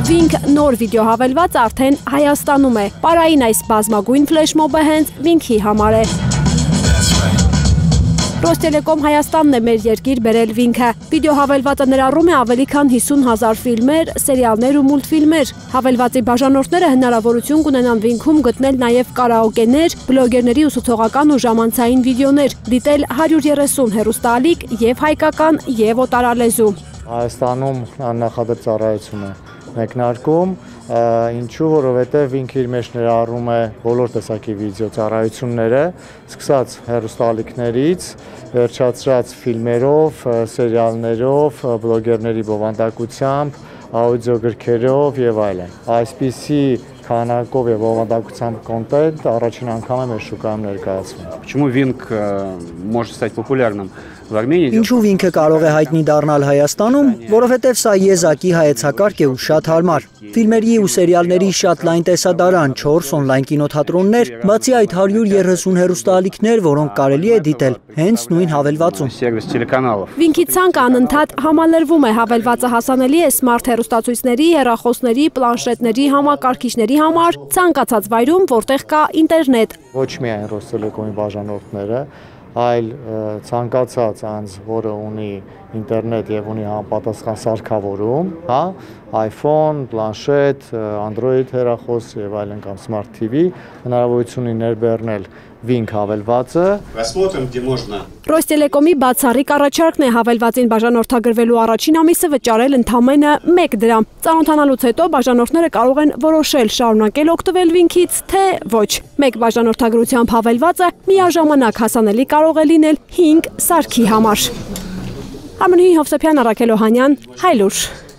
Վինք նոր վիդեոհավելված արդեն Հայաստանում է։ Պարային այս բազմագույն ֆլեշմոբը հենց Վինքի համար է։ Ռոստելեկոմ Հայաստանն է մեր երկիր բերել Վինքը։ Վիդեոհավելվածը ներառում է ավելի քան 50,000 ֆիլմեր, սերիալներ ու մուլտֆիլմեր։ Հավելվածի բաժանորդները հնարավորություն կունենան Վինքում գտնել նաև կարաոկեներ, բլոգերների ուսուցողական ու ժամանցային վիդեոներ, դիտել 130 հեռուստաալիք և հայկական, և օտարալեզու։ Հայաստանում նախադեպ ծառայություն է մեկնարկում, ինչու, որովհետև Վինքը իր մեջ ներառում է բոլոր տեսակի վիդեո ծառայությունները, սկսած հեռուստաալիքներից, վերջացրած ֆիլմերով, սերիալներով, բլոգերների բովանդակությամբ, աուդիոգրքերով եւ այլն։ Այսպիսի քանակով եւ բովանդակությամբ կոնտենտ առաջին անգամ է մեր շուկայում ներկայացվում։ Почему Винк может стать популярным в Армении? Ինչու Վինքը կարող է հայտնի դառնալ Հայաստանում, որովհետև սա եզակի հայեցակարգ է ու շատ հարմար։ Ֆիլմերի ու սերիալների շատ լայն տեսադարան, 4 օնլայն կինոթատրոններ, բացի այդ 130 հեռուստաալիքներ, որոնք կարելի է դիտել հենց նույն հավելվածում։ Сервис телеканалов. Վինքի ցանկը անընդհատ համալրվում է, հավելվածը հասանելի է սմարթ հեռուստացույցների, հեռախոսների, պլանշետների, համակարգիչների համար, ցանկացած վայրում, որտեղ կա ինտերնետ։ Ոչ միայն Ռոստելեկոմի բաժանորդները, այլ ցանկացած անձ, որը ունի ինտերնետ եւ ունի համապատասխան սարքավորում, հա, iPhone, պլանշետ, Android հեռախոս եւ այլն կամ Smart TV, հնարավորություն ունի ներբեռնել Վինք հավելվածը։ Посмотрим, где можно. Ռոստելեկոմի բացառիկ առաջարկն է հավելվածին բաժանորդագրվելու առաջին ամիսը վճարել ընդամենը 1 դրամ։ Ծանոթանալուց հետո բաժանորդները կարող են որոշել շարունակել օգտվել Վինքից, թե ոչ։ Մեկ բաժանորդագրությամբ հավելվածը միաժամանակ հասանելի կարող է լինել 5 սարքի համար։ Արմենուհի Հովսեփյան, Առաքել Օհանյան, Հայլուր։